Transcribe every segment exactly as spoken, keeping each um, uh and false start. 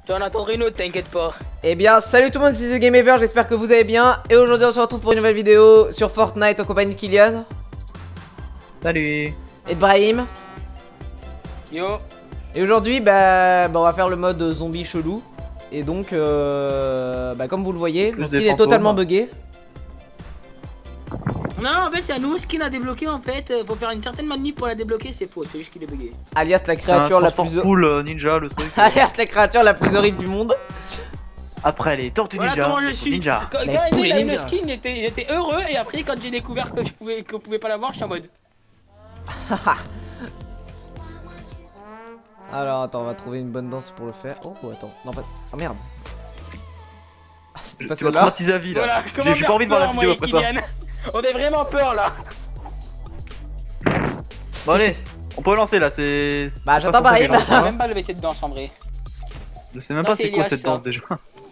T'en attendrai une autre, t'inquiète pas. Eh bien, salut tout le monde, c'est The Game Ever, j'espère que vous allez bien. Et aujourd'hui, on se retrouve pour une nouvelle vidéo sur Fortnite en compagnie de Kylian. Salut. Et de Brahim. Yo. Et aujourd'hui, bah, bah, on va faire le mode zombie chelou. Et donc, euh, bah, comme vous le voyez, le skin est totalement buggé. Non, en fait, c'est un nouveau skin à débloquer en fait. Faut faire une certaine manip pour la débloquer, c'est faux, c'est juste qu'il est bugué. Alias la créature la plus cool euh, ninja le truc. Alias la créature la plus horrible du monde. Après les tortues Voilà ninja. comment je suis. Ninja. Quand, Les quand il poulets a eu le ninja. skin, j'étais j'étais heureux et après quand j'ai découvert que je pouvais que je pouvais pas l'avoir, je suis en mode. Alors attends, on va trouver une bonne danse pour le faire. Oh, oh attends, non pas. Oh merde. Ah, c'était pas Tu vas celle-là. traumatiser la vie là. Voilà, J'ai j'ai pas envie de voir la vidéo après ça. Kylian. On a vraiment peur là. Bon allez, on peut lancer là, c'est... Bah, c'est j'attends pas pareil, compliqué, bah. là. Même pas le métier de danse en vrai. Je sais même Non, pas c'est c'est quoi Elias, cette ça. danse déjà.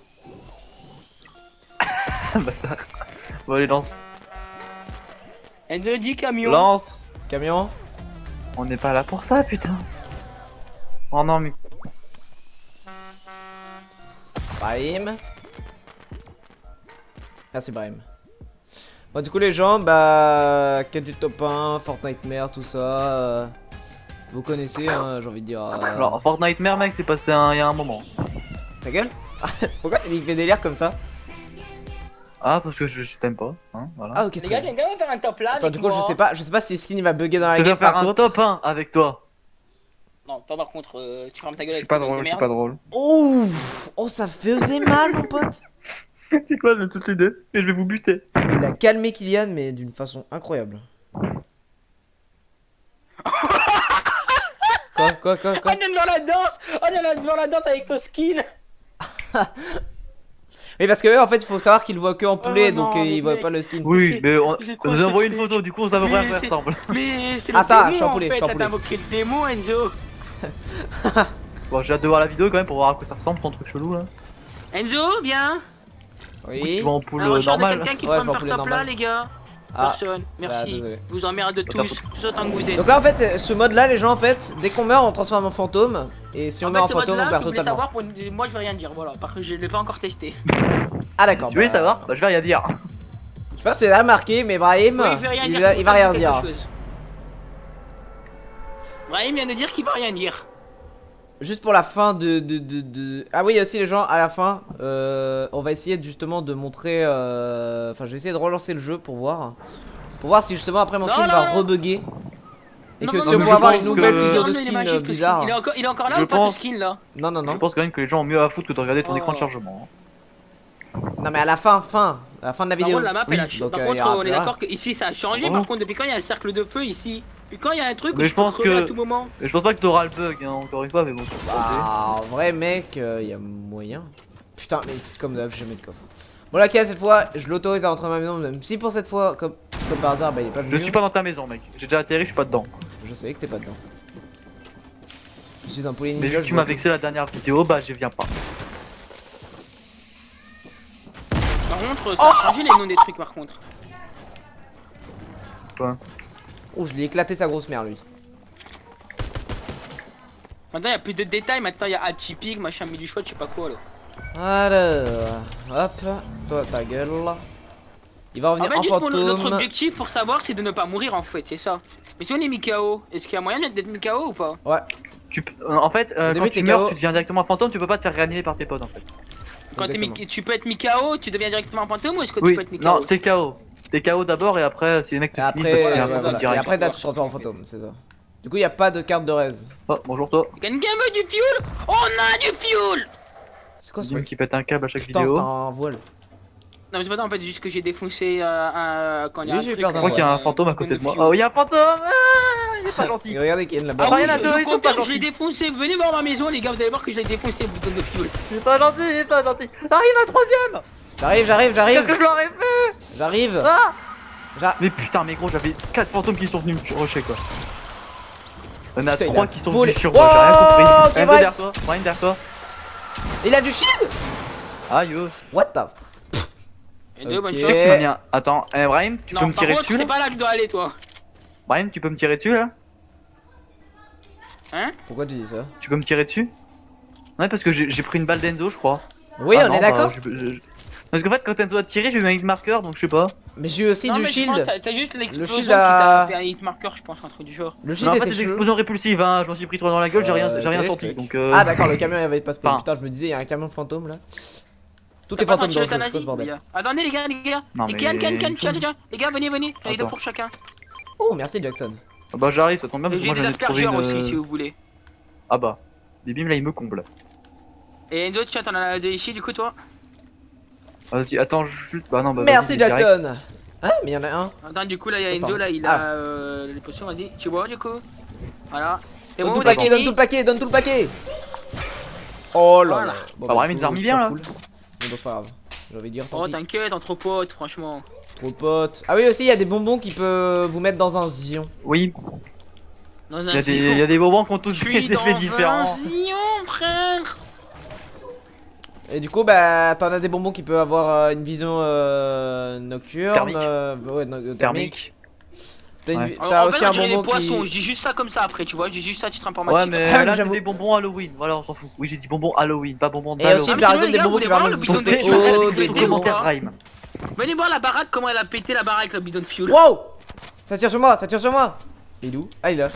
Bâtard. Bon allez lance. Enzo dit camion. Lance. Camion. On n'est pas là pour ça putain. Oh non mais... Brahim. Merci Brahim. Bon du coup les gens, bah... quête du top un, Fortnite Mare, tout ça... Euh, vous connaissez, hein, j'ai envie de dire... Euh... Alors Fortnite mère mec c'est passé un... il y a un moment. Ta gueule. Pourquoi il fait des délires comme ça? Ah parce que je, je t'aime pas, hein, voilà. Ah ok Les très gars, bien. quelqu'un va faire un top là. Attends avec du coup je moi. sais pas, je sais pas si Skin il va bugger dans la Je vais game faire par un contre. top un avec toi. Non, toi par contre, euh, tu fermes ta gueule. Je suis avec pas ta gueule drôle, de je suis merde. pas drôle. Oh, oh ça faisait mal mon pote. C'est quoi, je vais toutes les deux et je vais vous buter. Il a calmé Kylian mais d'une façon incroyable. Quoi quoi quoi quoi. On est devant la danse. On est là devant la danse avec ton skin. Mais parce que eux, en fait il faut savoir qu'ils voient que en poulet Oh non, donc euh, mais ils voient mec. pas le skin. Oui, mais on, J'ai on quoi, nous a ce envoyé une truc photo, du coup on savait à quoi Mais ça c'est- ressemble. Mais c'est Ah, le ça, démon je suis en en poulet, fait. je suis en T'as poulet. moqué le démon Enzo. Bon, j'ai hâte de voir la vidéo quand même pour voir à quoi ça ressemble ton truc chelou là. Enzo, viens. Oui, Oui. tu vas en poule Alors, euh, regarde normal. quelqu'un qui Ouais, peut je me vais en faire poulet top là normal. les gars. Ah. Personne, Bah, merci. désolé. Je vous emmerde de Attends, tous, tous autant que vous êtes. Donc là en fait ce mode là les gens en fait dès qu'on meurt on transforme en fantôme et si on En meurt en fait, ce fantôme on mode-là, perd vous voulez totalement. savoir pour une- moi je vais rien dire, voilà, parce que je l'ai pas encore testé. Ah d'accord. Tu veux bah, savoir? Bah je vais rien dire. Je sais pas si tu l'as marqué mais Brahim Oui, il veut rien il, dire. va, faut il va pas rien dire dire. quelque chose. Brahim vient de dire qu'il va rien dire. Juste pour la fin de, de, de, de... Ah oui il y a aussi les gens à la fin euh, on va essayer de, justement de montrer euh... Enfin je vais essayer de relancer le jeu pour voir Pour voir si justement après mon Non, skin non, va non. rebugger. Et Non, que non, si non, on mais peut je avoir pense une nouvelle que- fusion de Non, il est skin magique, euh, le skin. bizarre. Il est encore, il est encore là Je ou pas pense- ce skin là? Non non non. Je pense quand même que les gens ont mieux à foutre que de regarder ton Oh. écran de chargement. Non mais à la fin fin À la fin de la Par vidéo. contre, la map Oui, elle a changé. donc, Par euh, il y contre, aura on est plus rien. d'accord que ici ça a changé. Ah bon Par contre, depuis quand il y a un cercle de feu ici? Depuis quand il y a un truc où Mais je je pense peux crever que- à tout moment? Et je pense pas que t'auras le bug hein, encore une fois, mais bon. tu vas tenter. Ah, en vrai mec, il y a moyen. Putain mais comme d'hab j'ai jamais de coffre. Bon laquelle cette fois je l'autorise à rentrer dans ma maison même si pour cette fois comme, comme par hasard bah il est pas venu. Je suis pas dans ta maison mec, j'ai déjà atterri, je suis pas dedans. Je savais que t'es pas dedans. Je suis un poulet ninja. Mais vu que je tu m'as vois- vexé la dernière vidéo, bah je viens pas. Par contre, ça a changé les noms des trucs par contre. Toi. Oh je l'ai éclaté sa grosse mère lui. Maintenant il y a plus de détails, maintenant il y a atypique, machin, mais du choix, je sais pas quoi là. Alors, hop, toi ta gueule. Il va En revenir fait, en juste pour notre fantôme. objectif pour savoir c'est de ne pas mourir en fait, c'est ça. Mais si on est mis K O, est-ce qu'il y a moyen d'être mis K O ou pas? Ouais. Tu p- euh, en fait, euh, Au début, quand tu t'es meurs, K O. tu deviens directement un fantôme, tu peux pas te faire réanimer par tes potes en fait. Quand t'es Exactement. mis- tu peux être mis K O, tu deviens directement un fantôme ou est-ce que tu Oui, peux être mis K O? non, t'es K O. T'es K O d'abord et après, si les mecs te Et après, finissent, bah, tu euh, deviens un voilà, fantôme voilà. direct. Et après là tu te transformes en fantôme, c'est ça. Du coup il n'y a pas de carte de raise. Oh, bonjour toi. Quelqu'un veut du fuel? On a du fuel! C'est quoi ce Dim truc? qui pète un câble à chaque Putain vidéo. c'est Je un voile. Non mais c'est pas ça en fait, juste que j'ai défoncé euh, un... quand il y a Oui, un j'ai eu truc, peur d'un euh, crois qu'il y a un euh, fantôme à un côté de moi. fuel. Oh, il y a un fantôme. Ah, il est pas gentil. Et regardez Ken là-bas. Ah oui, rien à je- deux, je ils sont pas confirme, je l'ai gentils. défoncé, venez voir ma maison les gars, vous allez voir que je l'ai défoncé le bouton de fuel. Il est pas gentil, il est pas gentil. Arrive un troisième. J'arrive, j'arrive, Qu'est-ce j'arrive. que je leur ai fait? J'arrive. Ah. J'a- Mais putain, mais gros, j'avais quatre fantômes qui sont venus me rusher quoi. Il y en a Putain, il trois a qui sont volé. venus sur moi, j'ai rien Wow, compris. ok, Enzo bref. derrière toi, Brian derrière toi. Il a du shield. Ah yo. What the. Et deux, bonne Ok. Tu sais chance. que tu m'as mis un... Attends, eh, Brahim, tu Non, peux me par tirer contre, dessus là? c'est pas là que je dois aller toi. Brahim, tu peux me tirer dessus là? Hein? Pourquoi tu dis ça? Tu peux me tirer dessus? Ouais, parce que j'ai j'ai pris une balle d'Enzo, je crois. Oui, Ah on non, est bah, d'accord. je- je- je- Parce qu'en fait, quand Enzo a tiré, j'ai eu un hit marker, donc je sais pas. Mais j'ai eu aussi Non, du mais je pense shield. que t'as- T'as juste l'explosion shield qui a- t'a fait un hit marker, je pense, un truc du genre. Le Mais shield en fait, était c'est des chelou. explosions répulsives, hein. Je m'en suis pris trois dans la gueule, j'ai rien, Euh, j'ai rien quel senti. effet. Donc, euh... Ah d'accord, le camion il avait pas spawné. Enfin. Putain, je me disais, il y a un camion fantôme là. Tout T'as est pas fantôme senti dans le jeu, c'est l'euthanasie, quoi ce bordel? les gars. Attendez les gars, les gars. Non, Et mais- Kian, Kian, Kian, tiens, tiens, les gars, venez, venez. J'en ai deux Attends. pour chacun. Oh, merci Jackson. Ah bah, j'arrive, ça tombe bien Et parce que j'ai moi des j'en ai trouvé aspergeurs une. aussi, si vous voulez. Ah bah, les bimes là ils me comblent. Et Enzo, tiens, t'en as deux ici, du coup, toi. Vas-y, attends, juste. Bah non, bah. Merci vas-y, direct. Jackson. Hein, mais il y en a un. Attends, du coup, là, il y a Attends. Enzo, là, il Ah. a euh, les potions, vas-y. Tu bois, du coup. Voilà. Et Donne bon, tout le t'as paquet, fini. donne tout le paquet, donne tout le paquet. Oh là Voilà. là. Bon, Bah, vraiment, du ils coup, ont remis c'est bien, pas là. full. Bon, bah, c'est pas grave. J'ai envie de dire tant Oh, pis. t'inquiète, entre potes, franchement. Trop de potes. Ah oui, aussi, il y a des bonbons qui peuvent vous mettre dans un zion. Oui, Dans il y, a des- il y a des bonbons qui ont tous Je des suis dans effets différents. un sillon, frère. Et du coup, bah, t'en as des bonbons qui peuvent avoir euh, une vision euh, nocturne. Thermique. euh, ouais, no- thermique. Thermique. T'as une Ouais. vi- Alors, t'as en aussi fait, un on dirait bonbon des poissons, qui. je dis juste ça comme ça après, tu vois, je dis juste ça à titre informatif. Ouais, mais Ah, là j'avoue. c'est des bonbons Halloween, voilà, on s'en fout. Oui, j'ai dit bonbons Halloween, pas bonbons Et d'Halloween. aussi, Ah, mais par sinon, exemple, les des gars, bonbons vous qui voulez voir permettent le de bidon vous de sauter fuel haut avec des les Tout des bonbons. commentaire bonbons. rhyme. Venez voir la baraque, comment elle a pété la baraque, le bidon de fuel. Wow! Ça tire sur moi, ça tire sur moi! Il est où? Ah, il est là.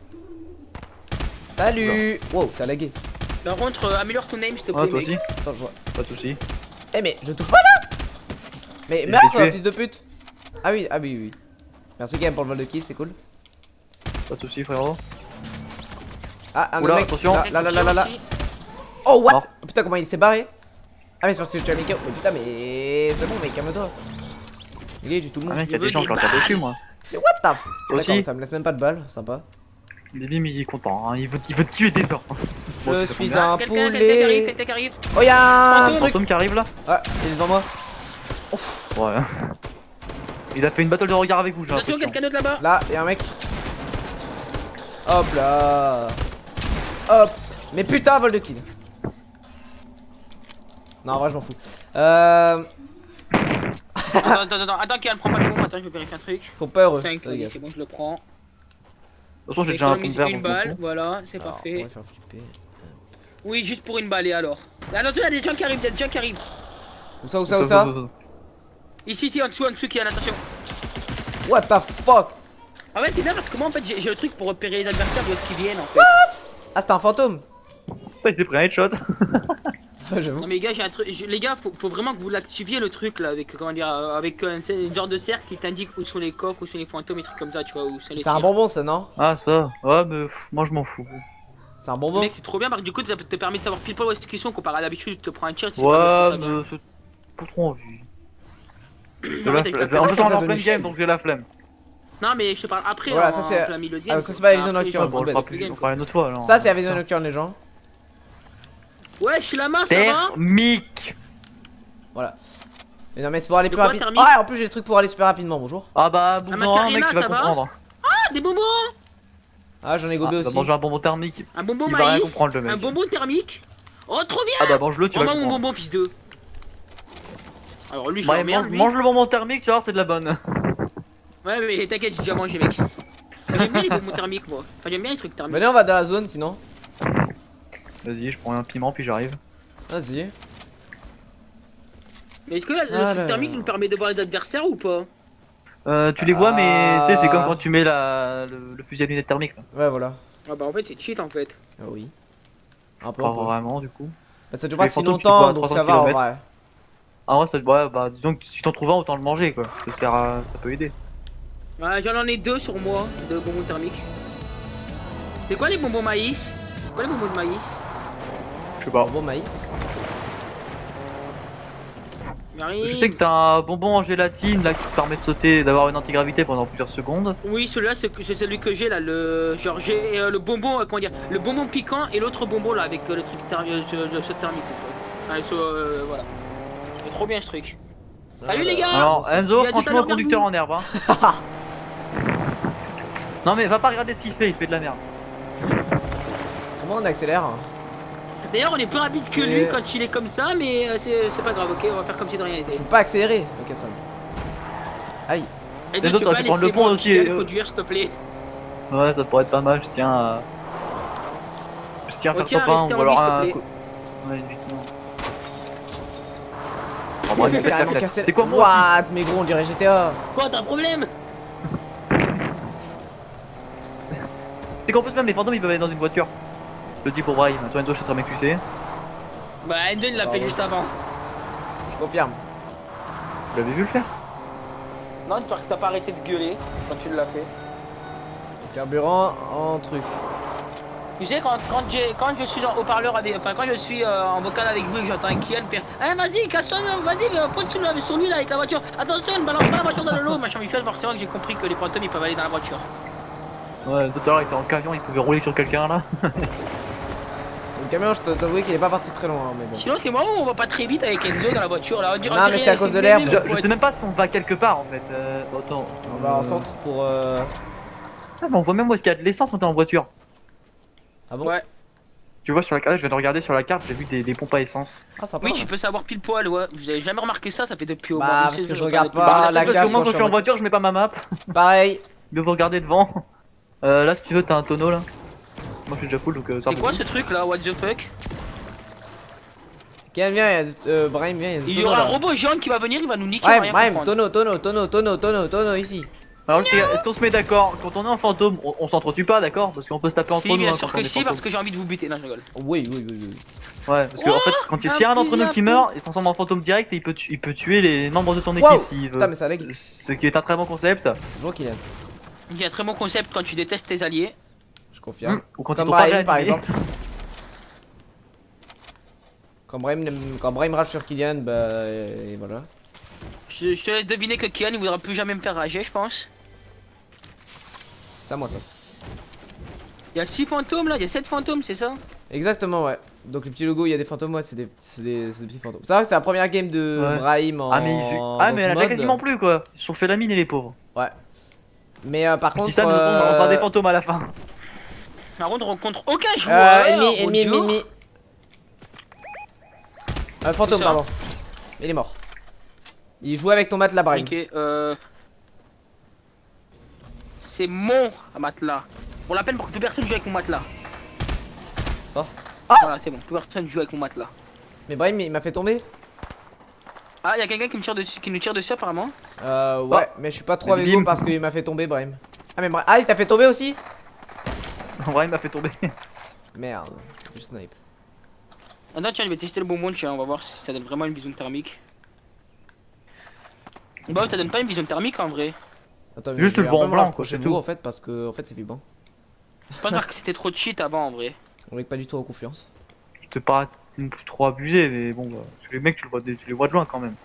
Salut! Wow, ça a lagué. Par contre, euh, améliore ton name, s'il te plaît. Ah, toi mec. aussi, Attends, je vois. pas de soucis. Eh, mais je touche pas là! Mais Je merde, l'ai tué. fils de pute! Ah oui, ah oui, oui. Merci Game pour le vol de kill, c'est cool. Pas de soucis, frérot. Ah, un Oula, autre mec. attention. Là, là, là, là, là, là. Aussi. Oh, what? Mort. Oh, putain, comment il s'est barré? Ah, mais c'est parce que tu as mis K O. Mais putain, mais c'est bon, mais calme-toi. Il est du tout le Ah, monde. mec, y'a veut des gens des qui leur tirent balles. dessus, moi. Mais what the f? Aussi. D'accord, ça me laisse même pas de balles, sympa. Les bimes, il est content, hein. il, veut, il veut tuer des dents. Bon, Je ça suis tombe bien. un Quelqu'un, quelqu'un qui arrive, poulet. quelqu'un qui arrive. Oh, y'a un Fantôme. truc. Fantôme qui arrive là. Ah, il est devant moi. Ouais. Il a fait une battle de regard avec vous, j'ai Attention, l'impression. quelqu'un d'autre là-bas. Là, y'a un mec. Hop là. Hop. Mais putain, vol de kill. Non, en vrai, je m'en fous. Euh. Attends, attends, attends, attends, Kian, prends pas le bon. Attends, je vais vérifier un truc. Faut pas heureux. cinq, ça, les gars. c'est bon, je le prends. De toute façon, j'ai déjà un Économise pompe vert, une donc je m'en balle, fous. voilà, c'est Alors, on parfait. va faire flipper. Oui, juste pour une balle et alors. Attention, il y a des gens qui arrivent, il y a des gens qui arrivent. Où ça, où ça, où ça? Ici, ici, en dessous, en dessous, Kian, attention. What the fuck? En fait, c'est bien parce que moi, en fait, j'ai j'ai le truc pour repérer les adversaires d'où est-ce qu'ils viennent, en fait. Ah, c'était un fantôme. Putain, il s'est pris un headshot. J'avoue. Non mais les gars, j'ai un truc, je- les gars, faut, faut vraiment que vous l'activiez le truc là avec comment dire, euh, avec euh, un une genre de cercle qui t'indique où sont les coffres, où sont les fantômes et trucs comme ça, tu vois, où sont les. C'est un tirs. bonbon, ça, non? Ah, ça. Ouais, mais pff, moi je m'en fous. C'est un bonbon. Mec, c'est trop bien parce que du coup, ça te permet de savoir pile poil où est-ce qu'ils sont comparé à d'habitude, tu te prends un tir, tu sais pas Ouais, où est-ce que ça mais c'est pas trop envie. J'ai Non, la mais flemme. t'as- En t'as- plus, on est en t'as plein donné game chier. donc j'ai la flemme. va. Non mais je te parle après, Voilà, en, ça, c'est- en plein milieu de ah, game, ça, quoi. c'est pas la vision Après, nocturne, genre, bon, en ben, plein On milieu de game, fera une autre fois alors. Ça, c'est la vision nocturne, les gens. quoi. Ouais, je suis la main, ça va. Thermique. Voilà. Mais non, mais c'est pour aller De plus quoi, rapide. thermique Ah, en plus, j'ai des trucs pour aller super rapidement. Bonjour. Ah bah, bouge-en un Macarena, mec, tu vas ça va comprendre. Ah, des bonbons. Ah, j'en ai Ah, gobé bah, aussi. manger un bonbon thermique. Un bonbon Il va rien maïs, comprendre le mec. un bonbon thermique. Oh, trop bien. Ah bah, mange-le, tu vas Prends-moi mon comprendre. bonbon, fils de. Alors lui, je Ouais, l'emmerde, mange, lui. mange le bonbon thermique, tu vas voir, c'est de la bonne. Ouais, mais t'inquiète, j'ai déjà mangé, mec. J'aime bien les bonbons thermiques, moi. Enfin, j'aime bien les trucs thermiques. Venez, on va dans la zone sinon. Vas-y, je prends un piment puis j'arrive. Vas-y. Mais est-ce que la, le Ah truc là thermique là. nous permet de voir les adversaires ou pas? Euh, tu les vois, mais Ah. tu sais, c'est comme quand tu mets la, le, le fusil à lunettes thermiques. Là. Ouais, voilà. Ah bah en fait, c'est cheat en fait. Ah oui. Un peu, Pas un peu. vraiment, du coup. Bah, ça dure Les pas si fantômes, tu longtemps, vois à donc trois ça cents va en kilomètres. vrai. Ah ouais, ça, ouais, bah disons que si t'en trouves un, autant le manger quoi. Ça sert à, ça peut aider. Ouais, j'en ai deux sur moi, de bonbons thermiques. C'est quoi les bonbons maïs? C'est quoi les bonbons de maïs? Je sais pas. Bon maïs. J'arrive. Je sais que t'as un bonbon en gélatine là qui te permet de sauter, d'avoir une antigravité pendant plusieurs secondes. Oui, celui-là, c'est c'est celui que j'ai là, le genre j'ai euh, le bonbon, euh, comment dire, le bonbon piquant et l'autre bonbon là avec euh, le truc thermique, euh, ce, ce thermique en fait. Enfin, ce, euh, voilà. C'est trop bien ce truc. Salut les gars. Alors il y Enzo, a du franchement, talent conducteur vers en herbe. Hein. Non mais va pas regarder ce qu'il fait, il fait de la merde. Comment on accélère? D'ailleurs, on est plus rapide que C'est- lui quand il est comme ça, mais euh, c'est c'est pas grave, ok, on va faire comme si de rien n'était. Faut pas accélérer. Ok, très bien. Aïe. Et Les autres, t'aurais pu prendre le pont aussi, et- conduire, s'il te plaît. Ouais, ça pourrait être pas mal, je tiens à... Je tiens à On faire tient à top un rester ou en alors vie, s'il te un... plaît. co- Ouais, exactement. Oh, bref, Il a faites, carrément faites, cassé. faites. C'est quoi moi aussi? What? Mais gros, on dirait G T A. Quoi, t'as un problème? C'est qu'en plus, même les fantômes ils peuvent aller dans une voiture. Je le dis pour Brahim, toi Enzo, je serai mes Q C. Bah, Endo il l'a fait Pardon. juste avant. Je confirme. Vous l'avez vu le faire? Non, j'espère que t'as pas arrêté de gueuler quand tu l'as fait. Carburant en truc. Tu sais, quand, quand, j'ai- quand je suis en haut-parleur avec. Enfin, quand je suis euh, en vocal avec vous et que j'entends Kian faire. Eh, vas-y, casse-toi, vas-y, pose sur, sur lui là avec la voiture. Attention, ne balance pas la voiture dans le lot. Machin, il fait forcément que j'ai compris que les fantômes ils peuvent aller dans la voiture. Ouais, tout à l'heure il était en camion, il pouvait rouler sur quelqu'un là. Le camion, je t'avoue qu'il est pas parti très loin, hein, mais bon. Sinon, c'est moi où on va pas très vite avec Enzo dans la voiture là. On dirait- Non, on mais dirait c'est à cause de un l'herbe. bébé, Je, mon je pote. sais même pas si on va quelque part en fait. Euh, attends. On va en centre pour. Euh... Ah, mais on voit même où est-ce qu'il y a de l'essence quand t'es en voiture. Ah bon? Ouais. Tu vois sur la carte, je viens de regarder sur la carte, j'ai vu des, des pompes à essence. Ah, sympa. Oui, tu peux savoir pile poil, ouais. Vous avez jamais remarqué ça, ça fait depuis au Bah, moins une parce saison, que je j'entends regarde des- pas Bah, la parce carte que moi quand quand je suis en voiture, je mets pas ma map. Pareil. Mais vous regardez devant. Euh, là si tu veux t'as un tonneau là. Moi je suis déjà full donc euh, ça C'est quoi ce truc là, what the fuck? Kian, viens, il y a. Euh, Brahim, viens, il y a des Il y tonneaux, aura un là. robot jaune qui va venir, il va nous niquer. on Ouais, va rien Brahim, comprendre. tonneau, tonneau, tonneau, tonneau, tonneau, tonneau, tonneau, ici. Alors les gars, est-ce qu'on se met d'accord? Quand on est en fantôme, on, on s'entretue pas d'accord? Parce qu'on peut se taper entre Si, nous bien hein, sûr quand on que est si, fantôme. parce que j'ai envie de vous buter. Non, je rigole. Oui, oui, oui, oui. Ouais, parce que en fait, quand il y a un d'entre nous qui meurt, il se transforme en fantôme direct et il peut, tu- il peut tuer les membres de son équipe Wow. s'il veut. Putain, mais ça lag. Ce qui est un très bon concept. Bonjour, Kylian. Il y a un très bon concept quand tu détestes tes alliés. Je confirme. Mmh. Ou quand Comme ils t'ont pas Brahim, par réanimé. exemple. Quand Brahim, n'aime- quand Brahim rage sur Kylian, bah. Et voilà. Je, je te laisse deviner que Kian il voudra plus jamais me faire rager, je pense. C'est à moi ça. Il y a six fantômes là, il y a sept fantômes, c'est ça? Exactement, ouais. Donc le petit logo, il y a des fantômes, ouais, c'est des, c'est des, c'est des petits fantômes. C'est vrai que c'est la première game de Ouais. Brahim en. Ah mais, ils... dans ah, mais ce elle a mode. quasiment plus quoi. Ils se sont fait la mine et les pauvres. Ouais. Mais euh, par Je contre. dis ça, nous euh, on sera des fantômes à la fin. Par contre, on rencontre aucun joueur. Euh, ennemi, ennemi, ennemi, audio. ennemi. Euh, fantôme, C'est ça. pardon. Il est mort. Il jouait avec ton matelas, Brahim. Ok, euh. C'est mon matelas. On l'appelle pour que plus personne joue avec mon matelas. Ça. Voilà, c'est bon, plus personne joue avec mon matelas. Mais Brahim, il m'a fait tomber. Ah, il y a quelqu'un qui me tire dessus, qui nous tire dessus apparemment. Euh, ouais, Oh. mais je suis pas trop Mais avec bim. vous parce qu'il m'a fait tomber, Brahim. Ah, mais Brahim. Ah, il t'a fait tomber aussi? En vrai, il m'a fait tomber. Merde, je snipe. Attends, tiens, je vais tester le bonbon, tiens, on va voir si ça donne vraiment une vision thermique. Bah, ça donne pas une vision thermique en vrai. Attends, Juste je le vais vent un peu me blanc, rapprocher quoi, c'est de vous, tout. en fait, parce que en fait c'est vibrant. Pas dire que c'était trop de cheat avant en vrai. On est pas du tout en confiance. C'était pas non plus trop abusé, mais bon, bah, les mecs, tu, le vois, tu les vois de loin quand même.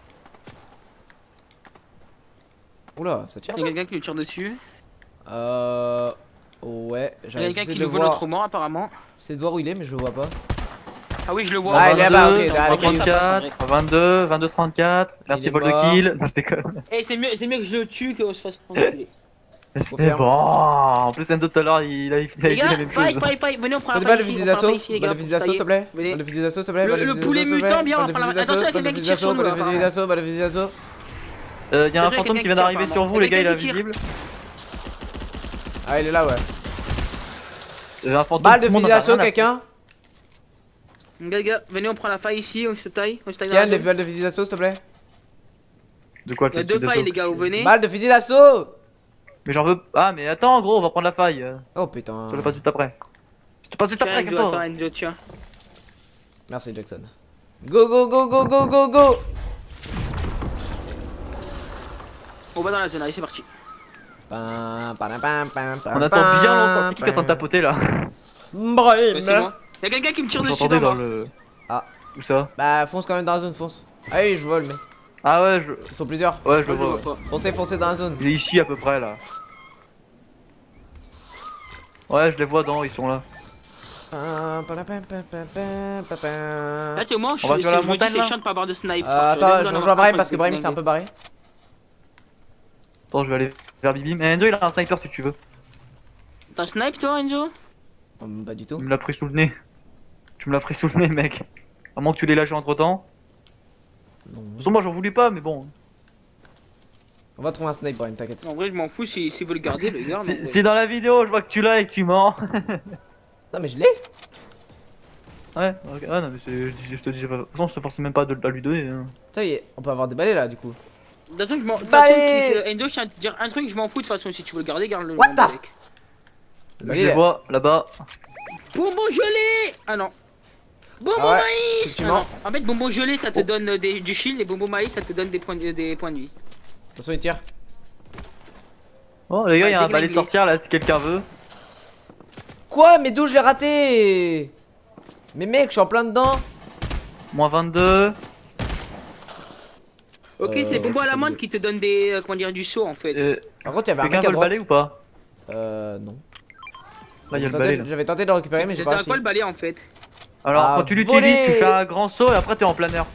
Oula, ça tire. Il y a quelqu'un qui nous tire dessus. Euh. Ouais, Il y a j'avais quelqu'un essayé qui de nous le vole voir. notre mort apparemment. J'essaie de voir où il est, mais je le vois pas. Ah oui, je le vois. Ah, il est là-bas, ok, vingt-deux, là, avec les- trente-quatre, vingt-deux, vingt-deux, trente-quatre. Il Merci, est vol de mort. kill. Non, je déconne. Eh, c'est mieux, c'est mieux que je le tue qu'on se fasse enculer. C'était Confirme. bon. En plus, Enzo tout à l'heure, il a, il a Les fait gars, la même paille, chose. paille, paille, venez on prend T'as la pas le paille ici, fusil on prend la d'assaut? paille ici les Pas gars. le fusil pour d'assaut, s'il te tailler. plaît? Venez. Pas le fusil d'assaut, s'il te plaît? Le- Pas le le fusil poulet d'assaut, s'il te mutant, plaît? bien, Pas on le prend la- fusil d'assaut, attention, pas le il y a fusil quelqu'un qui tire d'assaut, sur pas le nous, fusil apparemment. d'assaut, pas le fusil d'assaut. Euh, y a un Déjà, fantôme quelqu'un qui vient qui d'arriver tire, sur vous, les gars, il est quelqu'un qui tire. invisible. Ah, il est là, ouais. Il y a un fantôme. Balle de tout le monde fusil en a d'assaut, rien à quelqu'un? Les gars, les gars, venez on prend la faille ici, on se taille, on se taille dans Kian, la des zone. balles de fusil d'assaut, s'il te plaît? foutre. De quoi le Il y a fusil deux d'assaut? failles les gars, vous venez. Balle de fusil d'assaut! Mais j'en veux. Ah, mais attends, gros, on va prendre la faille. Oh putain. Je te le passe juste après. Je te passe juste Tiens, après, Enzo, Kato. attends, Enzo, tiens. Merci, Jackson. Go, go, go, go, go, go, go! On va dans la zone, allez, c'est parti. Pam, pam, pam, pam, pam, On attend bien longtemps. C'est qui qui est en train de pam. tapoter là? Ouais, Brahim! c'est moi. Il y a quelqu'un qui me tire dessus J'entendais dans dans moi. le. Ah. Où ça? Bah, fonce quand même dans la zone, fonce. Ah oui, je vole, mais. Ah ouais, je. Ils sont plusieurs. Ouais, je Moi, le je vois. vois ouais. pas. Foncez, foncez dans la zone. Il est ici à peu près là. Ouais, je les vois dans, ils sont là. Pam, pam, pam, pam, pam, pam, pam, pam. Là, tu moi, je On va suis sur la je me dis, montagne, c'est là chiant de pas avoir de snipe. Euh, parce que attends, j'aime je bien en rejoins avoir Brahim un parce que quand Brahim il s'est un est peu barré. Attends, je vais aller vers Bibim. Mais Enzo, il a un sniper si tu veux. T'as un snipe toi, Enzo? Hum, Pas du tout. Tu me l'as pris sous le nez. Tu me l'as pris sous le nez, mec. À moins que tu l'aies lâché entre temps. Non. De toute façon, moi j'en voulais pas, mais bon. On va trouver un snipe, Brahim, t'inquiète. En vrai, je m'en fous si, si vous le gardez, le gars. Si, si dans la vidéo je vois que tu l'as et que tu mens. Non, mais je l'ai. Ouais, ok. Ah non, mais c'est- je, dis- je te disais pas. De toute façon, je te forçais même pas de, à lui donner. Hein. Ça y est, on peut avoir des balais là du coup. De toute façon, je m'en. de toute Balai. façon, euh, Endo, je tiens à te dire un truc, je m'en fous de toute façon. Si tu veux le garder, garde-le. What je m'en the bats f- avec. Je Balai, les là. vois là-bas. Bonbon gelé. Ah non. Bonbon Ah ouais, maïs. Ah effectivement. non. En fait, bonbon gelé, ça te Oh. donne euh, des, du shield, et bonbon maïs, ça te donne des points de, des points de vie. Attention, il tire. Oh, les gars, Ouais, il y a un déglinguer. balai de sorcière là si quelqu'un veut. Quoi? Mais d'où je l'ai raté? Mais mec, je suis en plein dedans. Moins vingt-deux. Ok, Euh, c'est bonbon à ça la me menthe dit- qui te donne des. euh, comment dire, du saut en fait. Euh, Par contre, il y avait un quelqu'un mec à veut le droite. balai ou pas? Euh, non. Là, il y a le J'avais balai tenté- là. J'avais tenté de le récupérer, mais j'ai J'étais pas à réussi. quoi le balai en fait? Alors, Ah, quand tu l'utilises, tu voler. fais un grand saut et après t'es en planeur.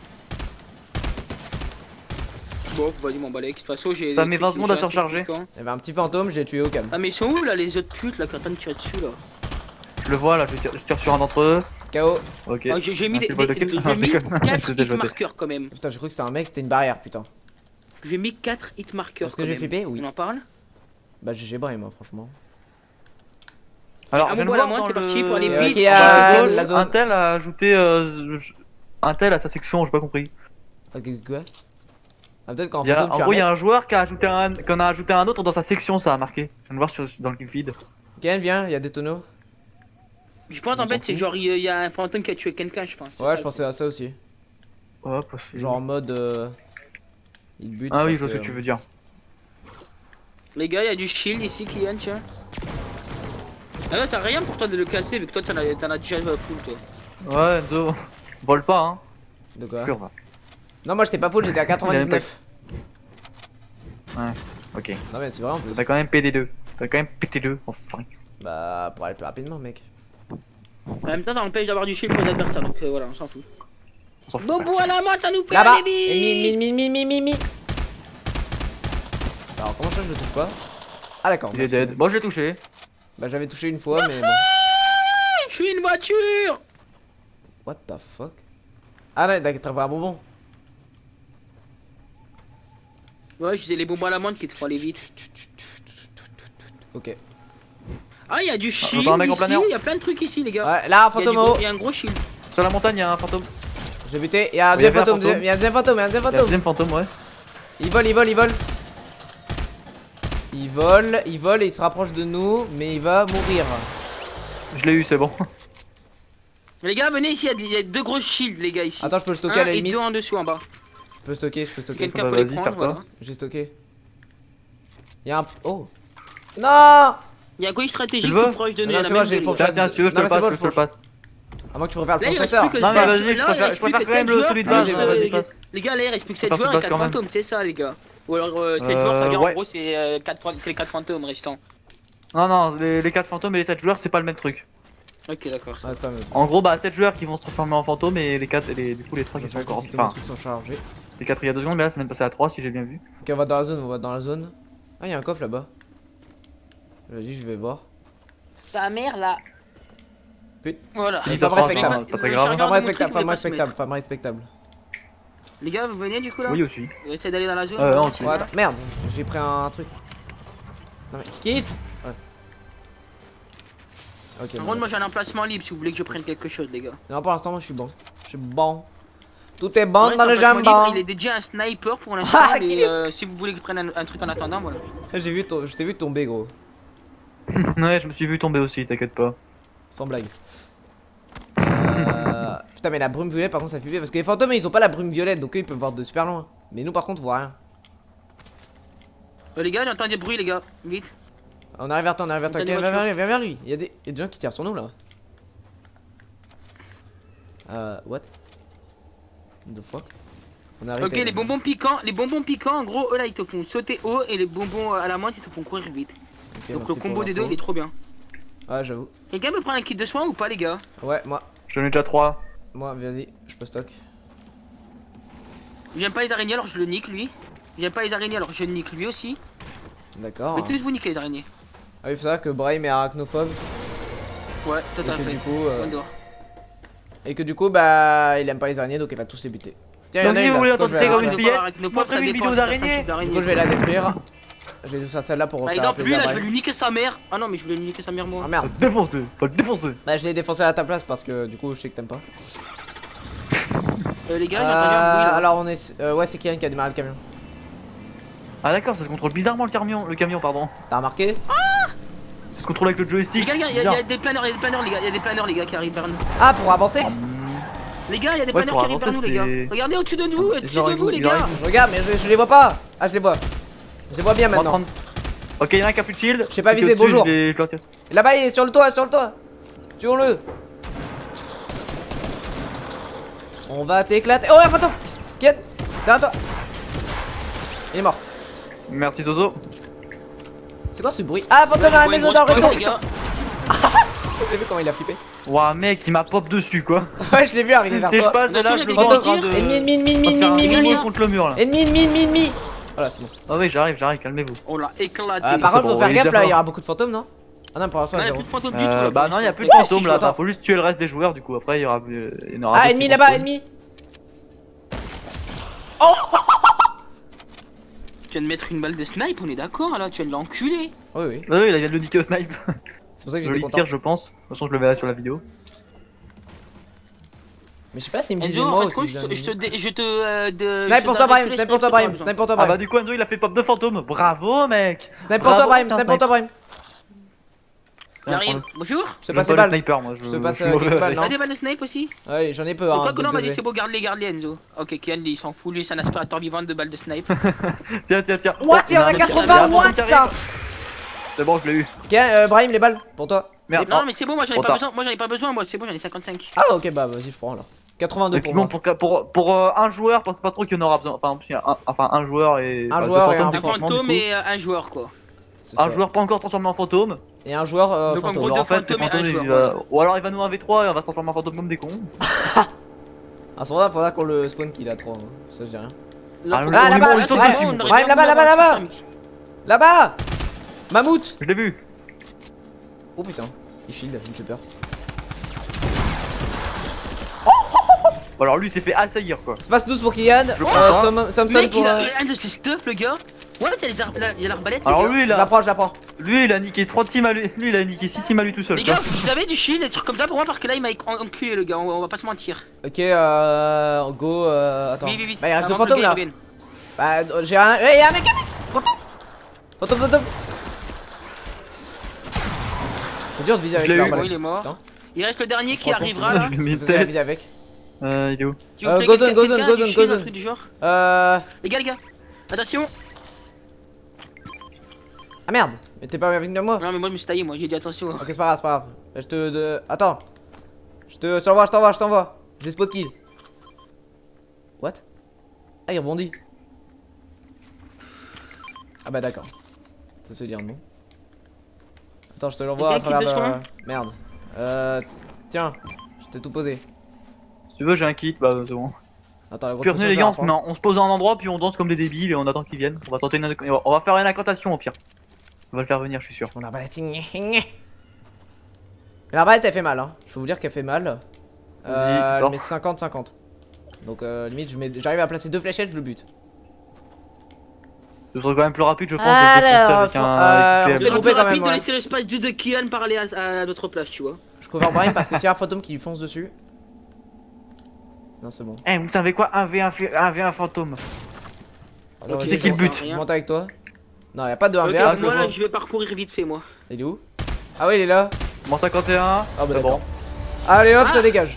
Bon, vas-y, mon balai. De toute façon, j'ai. Ça des met trucs vingt qui secondes me à font un surcharger. truc piquant. Il y avait un petit fantôme, je l'ai tué au calme. Ah, mais ils sont où là les autres putes là qui attendent de tirer dessus là? Je le vois là, je tire, je tire sur un d'entre eux. K O. Ok. Ah, j'ai j'ai mis Merci des, pour des, le kill. j'ai Ah, je mis déconne. quatre Je t'ai hit jeté. markers quand même. Putain, j'ai cru que c'était un mec, c'était une barrière, putain. J'ai mis quatre hit markers. Est-ce que quand j'ai même. flippé? Oui. On en parle? Bah, G G Brahim, moi, franchement. Alors, Ah, je viens bon, de la voir menthe dans est partie pour aller le... vite. Ok, dans à le la boss, zone. un tel a ajouté euh, un tel à sa section, j'ai pas compris. Ok, quoi? Ah, peut-être qu'en Il y a- fantôme, en tu as gros, il y un a un joueur qui a ajouté un, qu'on a ajouté un autre dans sa section, ça a marqué. Je viens de voir sur, dans le kill feed. mec. Ken, viens, il y a des tonneaux. Je pense On en fait s'en c'est fout. genre il y, y a un fantôme qui a tué quelqu'un je pense. c'est Ouais, ça, je pensais à ça aussi. Ouais, possible. Genre en mode. Euh... Il bute. Ah oui, parce je vois ce que tu veux dire. Les gars, il y a du shield ici qui vient, tiens. Ah là, t'as rien pour toi de le casser vu que toi t'en as, t'en as déjà full toi. Ouais, Enzo, vole pas, hein. De quoi? Sûr, va. Non, moi j'étais pas full, j'étais à quatre-vingt-dix-neuf. Ouais, ok. Non, mais c'est vrai en plus. T'as quand même P D deux. T'as quand même P T deux. Enfin, Bah, pour aller plus rapidement, mec. En même temps, ça empêche d'avoir du shield pour les adversaires donc euh, voilà, on s'en fout. on s'en fout. Bon, bon, à la menthe, ça nous fait Là-bas! aller vite. Mi, mi, mi, mi, mi, mi. Alors, comment ça, je le touche pas? Ah, d'accord. Il est dead. Bon, je l'ai touché. Bah, j'avais touché une fois, mais bon. Je suis une voiture. What the fuck? Ah, non, t'as t'as pas un bonbon. Ouais, je disais les bonbons à la menthe qui te font aller vite. Ok. Ah, il y a du shield j'entends un mec en ici, planeur. il y a plein de trucs ici les gars. Ouais, là, un Il y a fantôme du en gros- haut. il y a un gros shield. Sur la montagne, il y a un fantôme. J'ai buté. Il y a un Il y deuxième avait un fantôme. fantôme. Il y a un deuxième fantôme. Il y a un deuxième Il y a un fantôme. deuxième fantôme, ouais. Il vole, il vole, il vole. Il vole, il vole et il se rapproche de nous, mais il va mourir. Je l'ai eu, c'est bon. Les gars, venez ici, il y a des- il y, a deux gros shields les gars ici. Attends, je peux le stocker à Un la et limite. deux en dessous en bas. Je peux stocker, je peux stocker. Quelqu'un bah, peut les vas-y, prendre, sers-toi. voilà. J'ai stocké. Il y a un. Oh! Non! Il y a un colis Tu stratégique le veux tout proche de nous. Non, il y en a c'est même bon, j'ai deux, le les gars. prochain. Tiens, tiens, si tu veux, je te Non, le mais c'est passe, bon, je te le je passe. À moins que tu préfères le Là, il reste processeur. plus que Non, mais sept- vas-y, je là, il préfère, reste je plus préfère que quand même sept le joueurs. celui de Ah, base. Vas-y, euh, Vas-y, les gars- passe. Les gars, là, il reste plus que Je sept passe joueurs le et pass quatre quand même. fantômes, c'est ça, les gars. Ou alors, euh, sept Euh, joueurs, ça veut dire ouais. en gros, c'est euh, quatre c'est les quatre fantômes restants. Non, non, les, les quatre fantômes et les sept joueurs, c'est pas le même truc. Ok, d'accord. Ah, c'est pas mal. En gros, bah, sept joueurs qui vont se transformer en fantômes et les quatre, et les, du coup, les trois qui sont encore. Si tous mes Enfin, trucs sont chargés. c'était quatre il y a deux secondes, mais là, c'est même passé à trois si j'ai bien vu. Ok, on va dans la zone, on va dans la zone. Ah, il y a un coffre là-bas. Vas-y, je vais voir. Ta mère là. Pute. Voilà. Il Femme t'apprend, respectable. c'est pas très Le grave. chargeur Femme de mon respectable, truc, femme il va pas se respectable, mettre. femme respectable. Les gars, vous venez du coup là Oui, aussi. Vous essayez d'aller dans la zone Ouais, là, non, tu ok. Ouais, vois attends, merde, j'ai pris un truc. Non mais, quitte! Ouais. Ok, En bon, gros, moi j'ai un emplacement libre si vous voulez que je prenne quelque chose, les gars. non, pour l'instant, moi je suis bon. Je suis bon. Tout est bon Ouais, dans le cet emplacement jambon. libre, Il est déjà un sniper pour l'instant, Ah, mais qu'il est- euh, si vous voulez que je prenne un, un truc en attendant, voilà. J'ai vu, ton- je t'ai vu tomber, gros. Ouais, je me suis vu tomber aussi, t'inquiète pas. Sans blague. Euh... Putain, mais la brume violette, par contre, ça fait bien. Parce que les fantômes, ils ont pas la brume violette, donc eux, ils peuvent voir de super loin. Mais nous, par contre, on voit rien. Euh, les gars, j'entends des bruits, les gars, vite. On arrive vers toi, on arrive vers toi. T'as Viens des vers voitures. lui, viens vers lui. Il y, a des... il y a des gens qui tirent sur nous là. Euh, what? The fuck? On arrive. Ok, les bonbons piquants, les bonbons piquants, en gros, eux là, ils te font sauter haut et les bonbons à la menthe, ils te font courir vite. Donc le combo des deux, il est trop bien. Ouais, j'avoue. Quelqu'un peut prendre un kit de soins ou pas, les gars? Ouais, moi. J'en ai déjà trois. Moi, vas-y, je peux stock. J'aime pas les araignées, alors je le nique lui. J'aime pas les araignées, alors je le nique lui aussi. D'accord. Mais tous vous niquez les araignées. Ah oui, faut savoir que Brahim est arachnophobe. Ouais, Et tout à que fait. du coup, euh, On doit. et que du coup, bah, il aime pas les araignées, donc il va tous les buter. Tiens, Donc y en a si une, vous là, voulez du coup, entendre je vais très la- comme une Arachnophobe, fillette, arachnophobe, montrez-lui ça une dépend vidéo de certains d'araignée. types Du coup, je vais la détruire. je vais faire celle-là pour Par refaire exemple, lui plaisir là, à je vais Brahim. lui niquer sa mère. Ah non, mais je voulais lui niquer sa mère moi. Ah merde. Défonce-le, faut le défoncer. Bah je l'ai défoncé à ta place parce que du coup je sais que t'aimes pas. Euh, les gars, Euh, j'ai entendu un bruit là. alors on est... Euh, ouais c'est Kian qui a démarré le camion. Ah d'accord, ça se contrôle bizarrement le camion, le camion pardon. T'as remarqué? Ça se contrôle avec le Les joystick. gars, il y, a- il y Genre. a des planeurs, il y a des planeurs, les gars, il y a des planeurs, les gars, qui arrivent vers nous. Ah pour avancer? Les gars, il y a des Ouais, planeurs pour qui arrivent vers avancer, nous, les gars. c'est- Regardez au-dessus de nous, au-dessus Genre, de vous, il les leur gars. arrive. Je regarde mais je, je les vois pas. Ah je les vois. Je les vois bien maintenant. trente. Ok, y'en a un qui a plus de shield. Je sais pas Celui qui viser, est au-dessus, bonjour. je vais- je le retire. Là-bas il est sur le toit, sur le toit. Tuons-le. On va t'éclater. Oh un fantôme. Kian, derrière toi. Il est mort. Merci Zozo. C'est quoi ce bruit? Ah fantôme à la maison dans le resto. les gars. Vous avez vu comment il a flippé? Ouah mec, il m'a pop dessus quoi. Ouais je l'ai vu arriver vers Si je toi. passe là, je le les vois en gars, train de. Ennemi, ennemi, ennemi, ennemi, faire un ennemi, mini ennemi. contre le mur là. Ennemi, ennemi, ennemi, ennemi. Voilà c'est bon. Ah oui, j'arrive, j'arrive, calmez-vous. On l'a éclaté. Euh, par c'est contre, faut bon, faire il est gaffe déjà là, il y mort. aura beaucoup de fantômes, non? Ah non, pour l'instant, Non, il y il a y a zéro. plus de fantômes du tout. Euh, là, bah pour non, il y a l'instant. plus de Oh, fantômes si, là. attends. Attends, faut juste tuer le reste des joueurs du coup. Après, il y aura. euh, il y en aura Ah, d'autres ennemi qui là-bas, vont ennemi. Tu viens de mettre une balle de snipe, on est d'accord là, tu viens de l'enculer. Oui, oui. spawn. Ouais, ouais, il vient de le niquer au snipe. C'est pour ça que Je j'étais le content. tire, je pense. De toute façon, je le verrai sur la vidéo. Mais je sais pas s'il me disait Enzo, moi en ou fait, si je te. Je te. dé- Je te. euh, de- Snipe je pour te toi, donne Brahim, tous les snipe pour toi, snipes Brahim, que snipe pour toi, Ah bah Brahim. du coup, Enzo il a fait pop de fantômes. Bravo mec. Snipe pour toi, Bravo, Brahim, putain, snipe pour toi, Brahim. Il arrive. Bonjour. Je te Je passe pas les le balles. sniper moi. Je Je te passe, suis euh, mauvais quelques balles, avec. non T'as des balles de snipe aussi? Ouais, j'en ai peu, Ou hein. quoi que non, deux, vas-y, deux. c'est beau, garde-les, garde-les, Enzo. Ok, Kian, il s'en fout, lui, c'est un aspirateur vivant de balles de snipe. Tiens, tiens, tiens. What, il y en a un mec qui- quatre-vingts, il y a un fantôme what qui arrive. C'est bon, je l'ai eu. Ok, euh, Brahim, les balles, pour toi. Merde. Non, mais c'est bon, moi j'en ai Trop pas tard. besoin, moi j'en ai pas besoin, moi c'est bon, j'en ai cinquante-cinq. Ah, ok, bah vas-y, je prends là. quatre-vingt-deux Et pour puis moi. bon, pour, pour, pour euh, un joueur, pense pas trop qu'il y en aura besoin. Enfin, en plus, il y a un, enfin, un joueur et. Un bah, joueur deux et fantômes, un des Un fantômes, fantôme du coup. et euh, un joueur quoi. C'est Un ça. joueur pas encore transformé en fantôme. Et un joueur euh, Donc, en fantôme. gros, Alors, deux en fait, les fantômes et un fantômes, il joueur, va- voilà. ou alors il va nous un v trois et on va se transformer en fantôme comme des cons. À ce moment-là, faudra qu'on le spawn qu'il a trop. Hein. Ça, je dis rien. Ah, Ah, on là-bas, lui- on lui saute Brahim, dessus. on aurait Brahim, bien là-bas, voulu là-bas, avoir là-bas. un- Là-bas. Mammouth. Je l'ai vu. Oh putain, il shield, il me fait peur. Bon, alors lui, il s'est fait assaillir quoi. Espace douze pour Kylian. Je Euh, prends ça. Tom- Thompson Mec, pour. il a euh, un de ses stuff, le gars. Ouais, il y a les ar- la- il y a l'arbalète. les Alors gars. lui, il Je la a, prends, je la prends. lui, il a niqué trois teams à lui. Lui, il a niqué six teams à lui tout seul. Les quoi. gars, vous avez du shield, des trucs comme ça pour moi parce que là il m'a en- enculé le gars, on, on va pas se mentir. Ok, euh. Go. Euh, attends. Oui, oui, oui. Bah, il reste deux Avant que fantômes le gars là. revienne. Bah, euh, j'ai un. Eh, y'a un mec, un mec. Fantôme. Fantôme, fantôme. C'est dur de viser Je avec l'ai eu. l'arbalète. Bon, il est mort. Putain. Il reste le dernier qui Franchement, arrivera c'est là. Je lui ai mis une Vous avez tête. visé avec. Euh, il est où? S'il vous Euh, plaît, go zone, quelqu'un- go zone, quelqu'un go a du zone, shield, go un zone. truc du genre. Euh. Les gars, les gars. Attention. Ah merde, mais t'es pas avec moi. Non mais moi je me suis taillé, moi j'ai dit attention. Ok, c'est pas grave, c'est pas grave. Je te. De... Attends. Je te. Je t'envoie, je t'envoie, je t'envoie. J'ai spot kill. What? Ah, il rebondit. Ah bah d'accord. Ça se veut dire non. Attends, je te l'envoie à Et dès qu'il travers descend. le... Merde. Euh... Tiens, je t'ai tout posé. Si tu veux, j'ai un kit. Bah, c'est bon. Attends, la grosse Puis revenez potion, les je gars, la on se, reprends. met- on se pose à un endroit, puis on danse comme des débiles et on attend qu'ils viennent. On va tenter une, on va faire une incantation au pire. Ça va le faire venir, je suis sûr. Mon arbalète. L'arbalète elle fait mal, hein. Je peux vous dire qu'elle fait mal. Vas-y, Euh, je sors. mets cinquante cinquante. Donc euh, limite, je mets... j'arrive à placer deux fléchettes, je le bute. Ce serait quand même plus rapide, je pense, de le défoncer Alors, avec faut- un. euh, avec on P s'est M. C'est groupé plus quand rapide même, de ouais. laisser l'espace juste de Kian parler à, à notre place, tu vois. Je cover Brahim parce que s'il y a un fantôme qui lui fonce dessus. Non, c'est bon. Eh, vous savez quoi? un v un, fi- un v un fantôme. Alors, qui vas-y, c'est qui le je- bute? Je monte avec toi. Non, y a pas de un Ok, v un parce que moi là sinon- je vais parcourir vite fait moi. Il est où? Ah oui, il est là. Mon cinquante et un. Ah bah c'est d'accord. bon. Allez hop, Ah. ça dégage.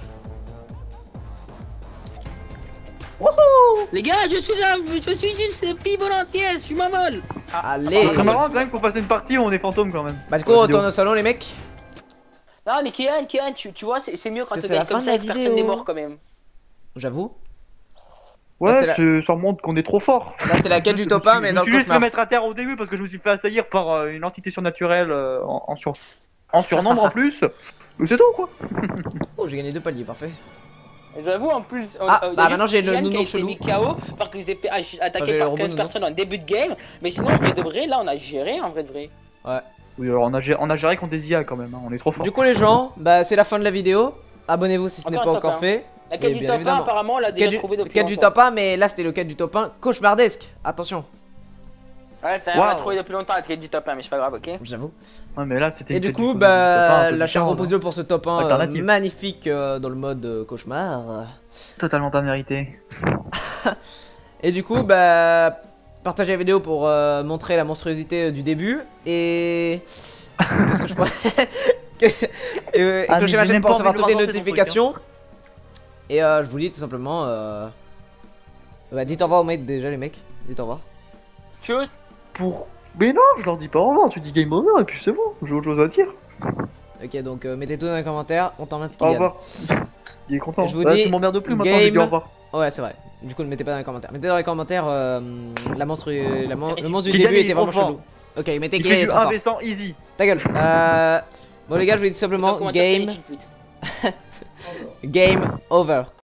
Les gars, je suis un, je suis une pie volontiers, je suis ma molle. Allez. C'est marrant quand même qu'on fasse une partie où on est fantôme quand même. Bah du coup, on retourne au salon les mecs. Non mais Kian, Kian, tu, tu vois, c'est c'est mieux Parce quand que on c'est la gagne fin comme de ça la et que personne vidéo. n'est mort quand même. J'avoue. Ouais, Ah, c'est la- c'est- ça remonte qu'on est trop fort. Là c'était la quête du Je me top suis- un mais je dans me le suis laissé me cauchemar. mettre à terre au début parce que je me suis fait assaillir par euh, une entité surnaturelle euh, en, en sur... en surnombre en plus. Mais c'est tout quoi. Oh, j'ai gagné deux paliers, parfait. J'avoue en plus. on- Ah, euh, y a bah, juste maintenant, j'ai le Kian qui a nounours été chelou. mis K O parce qu'ils étaient ach- Ah, attaqués j'ai le par robot quinze nounours. personnes en début de game. Mais sinon, en vrai de vrai, là on a géré en vrai de vrai. Oui, alors on a, géré, on a géré contre des I A quand même, hein, on est trop fort. Du coup les gens, bah c'est la fin de la vidéo. Abonnez-vous si ce n'est Encore pas un top encore un. fait. La Et quête du bien top un, évidemment. apparemment, on l'a Quête déjà du, trouvé depuis quête du longtemps. top un mais là c'était le quête du top un cauchemardesque. Attention. Ouais, t'as Waouh. trouvé depuis longtemps avec les du top un, mais c'est pas grave, ok. J'avoue. Ouais, mais là c'était. Et du fait coup, top un, bah, un peu lâchez un différent, gros pouce non bleu pour ce top un euh, Alternative. magnifique euh, dans le mode euh, cauchemar. Totalement pas mérité. Et du coup, bah, partagez la vidéo pour euh, montrer la monstruosité euh, du début. Et. Qu'est-ce que je pourrais. et euh, et Ah, mais clochez la j'ai chaîne même pour pas recevoir envie de toutes les le relancer, ton truc, notifications. Et euh, je vous dis tout simplement. Euh... Bah, dites au revoir aux mates déjà, les mecs. Dites au revoir. Chose. Pour. Mais non, je leur dis pas au revoir, tu dis game over et puis c'est bon, j'ai autre chose à dire. Ok, donc euh, mettez tout dans les commentaires. On t'en met Au revoir. Il est content. Je vous Ouais, dis, tu m'emmerdes plus maintenant, j'ai dit au game- revoir. Ouais, c'est vrai. Du coup, ne mettez pas dans les commentaires. Mettez dans les commentaires euh, la monstre, la mon- le monstre du Kylian, début il est était trop vraiment fort. chelou. Ok, mettez Il Kylian fait est du trop fort. un v cent easy. Ta gueule. Euh... Bon les gars, je vous dis tout simplement game, game over.